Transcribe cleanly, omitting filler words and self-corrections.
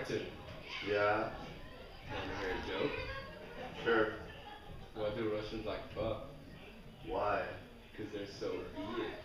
Martin, Yeah, wanna hear a joke? sure. Why do Russians like pho? Why? Because they're so weird.